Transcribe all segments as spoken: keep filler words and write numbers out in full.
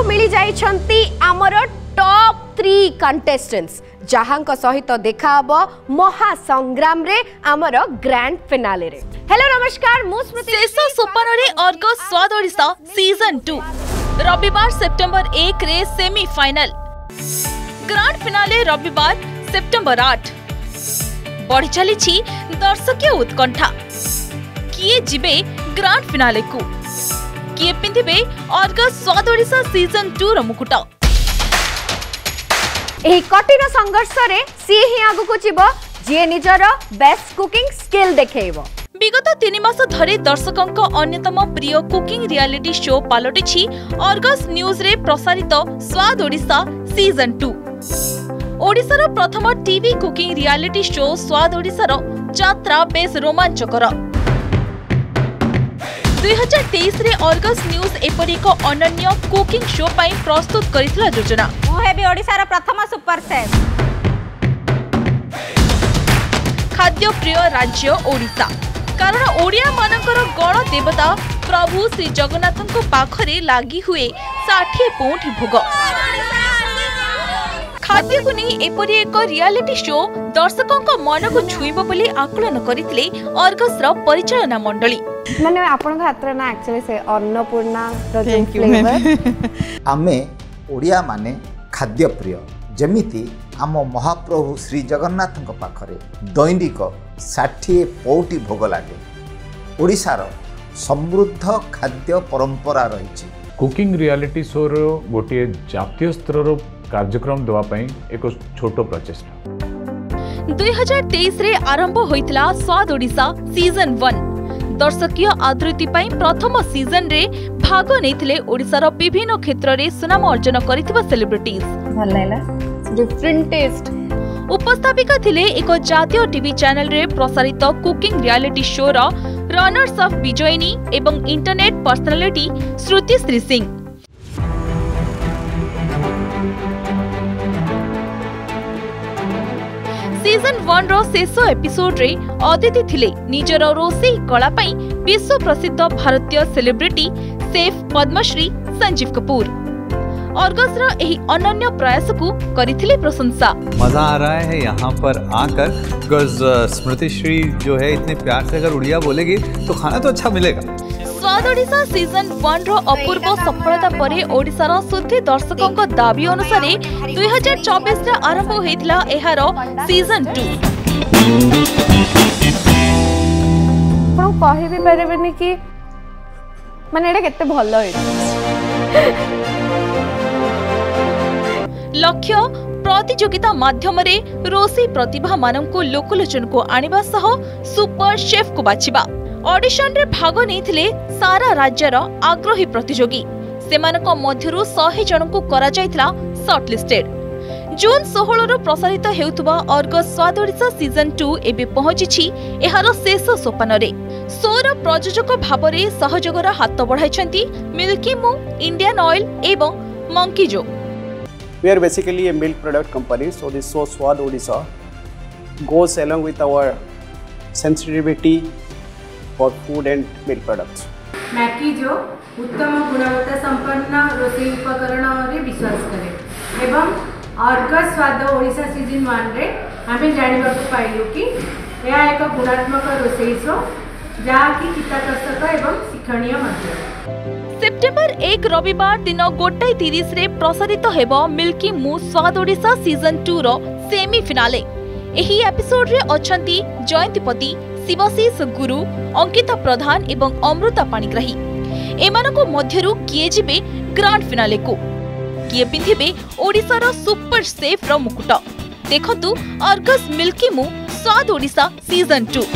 मिली जाइछंती आमर top three contestants जहांक सहित देखा महासंग्राम रे आमर ग्रैंड फिनाले रे। हेलो नमस्कार मु स्मृति। शेष सोपान रे Argus Swad Odisha season two रविवार सेप्टेम्बर एक रे सेमीफाइनल, ग्रैंड फिनाले रविवार सेप्टेम्बर आठ। बढ़ी चली दर्शकीय उत्कंठा, किए जिबे ग्रैंड फिनाले को, किए पिंधिबे Argus Swad Odisha season two रो मुकुट। एही कठिन संघर्ष रे सी ही आगु को जीवो जे निजर बेस्ट कुकिंग स्किल देखेइबो। विगत तीन मास धरे दर्शकों अन्यतम प्रिय कुकिंग रियलिटी शो पलटिछि अर्गस न्यूज रे प्रसारित स्वाद ओडिशा सीजन टू। ओडिशार प्रथम टीवी कुकिंग रियलिटी शो स्वाद ओडिशार यात्रा बेस रोमांचकर। दुई हजार तेईस रे अर्गस न्यूज एपरि एक अनन्य कुकिंग शो पाई प्रस्तुत करितला योजना। मु हेबी ओडिशार प्रथम सुपर शेफ। खाद्य प्रिय राज्य ओडिशा, कारण ओडिया मानकर गण देवता प्रभु श्री जगन्नाथଙ୍କ पाखरे लागि हुए षाठी पौंठी भोग। खाद्य को नहीं एपरि एक रियलिटी शो दर्शकों मन को छुईब बोली आकलन करथिले अर्गस रो परिचालना मंडली। माने आपन हात्र ना एक्चुअली से अन्नपूर्णा रो फ्लेवर आमे ओडिया माने खाद्य प्रिय, जेमिति आम महाप्रभु श्री जगन्नाथଙ୍କ पाखरे दैनिक षाठी पौटी भोग लागे। ओडिशार समृद्ध खाद्य परंपरा रही। कुकिंग रियलिटी शो रो गोटे जातीय स्तर कार्यक्रम देवा पई एक छोटो प्रचेष्टा। दुई हजार तेईस रे आरंभ होइतला स्वाद ओडिशा सीजन वन। दर्शकीय आदृति पई प्रथम सीजन रे भाग नेथिले ओडिशार विभिन्न क्षेत्र रे सुनाम अर्जन करितबा सेलिब्रिटीज। भल लागला डिफरेंट टेस्ट। उपस्थापिका थिले एक जातीय टीवी चैनल रे प्रसारित कुकिंग रियलिटी शो रो रनर्स ऑफ विजयनी एवं internet personality Shruti Shri Singh. Season one रो शेष एपिसोड रे अतिथि थिले निजर रोसई कला पई विश्व प्रसिद्ध भारतीय celebrity chef Padmashri Sanjeev Kapoor. Argus रो एही अनन्य प्रयास को करिथिले प्रशंसा। मजा आ रहा है यहाँ पर आकर, बिकॉज़ स्मृति श्री जो है इतने प्यार से अगर उड़िया बोलेगी तो खाना तो अच्छा मिलेगा। स्वाद ओडिशा सीजन वन रो अपूर्व सफलता परे ओडिशार सुधी दर्शकों को दाबी अनुसार दुई हजार चौबीस रे आरंभ होइतला एहार सीजन टू। आपण कहि भी परबेनी कि माने एटा केते भलो है। लक्ष्य प्रतियोगिता माध्यम रे रोसी प्रतिभा मानन को लोकलोचन को आनिबा सह सुपर शेफ को बाछिबा। ऑडिशन रे भाग नेथिले सारा राज्यर आग्रही प्रतियोगी। सेमानक मध्यरु सौ जन को करा जायतला शॉर्टलिस्टेड। जून सोलह रु प्रसारित हेउतबा Argus Swad Odisha season to एबे पहुंचिछि एहार शेष सोपान रे। सोर प्रयोजक भाबरे सहयोगर हाथ बढ़ाइछंती मिल्की मू, इंडियन ऑयल एवं मंकी जो। We are basically a milk product company, so this show Swad Odisha goes along with our sensitivity for food and milk products. मैकी जो उत्तम गुणवत्ता संपन्न रोषेई उपकरण रे विश्वास करे एवं Argus Swad Odisha season one रे आमे जानिबा को पाइलु कि यह एक गुणात्मक रोषेई शो जाकि चित्ताकर्षक एवं शिक्षणीय मध्य। सेप्टेम्बर एक रविवार दिन गोटाई तीस रे प्रसारित हेबो Milky Moo Swad Odisha season two रो सेमीफिनाले। एही एपिसोड रे अछंती जयंतीपति, शिवशीष गुरु, अंकिता प्रधान एवं अमृता पाणिग्राही। एमानको मध्यरु किए जिबे ग्रैंड फिनाले को, किए पिंधिबे ओडिशार सुपर शेफ रो मुकुट। देखंतु Argus milky Moo Swad Odisha season to.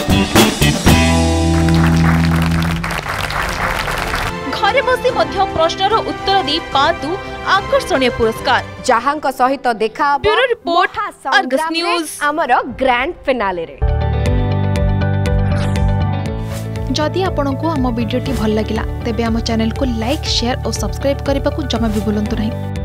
घरे बसी मध्य प्रश्नर उत्तर दे पातु आकर्षणीय पुरस्कार। जहांक सहित देखा ब्यूरो रिपोर्ट अर्गस न्यूज आमर ग्रैंड फिनाले रे। जदि आपंक आम भिडी भल लगा तेब आम चैनल को लाइक, शेयर और सब्सक्राइब करने को जमा भी भूलु नहीं।